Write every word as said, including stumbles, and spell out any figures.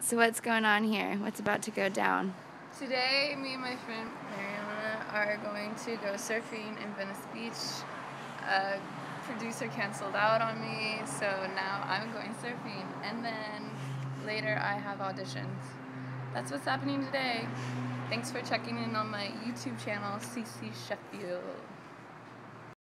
So what's going on here? What's about to go down? Today, me and my friend Mariana are going to go surfing in Venice Beach. A producer canceled out on me, so now I'm going surfing. And then later I have auditions. That's what's happening today. Thanks for checking in on my YouTube channel, C C Sheffield.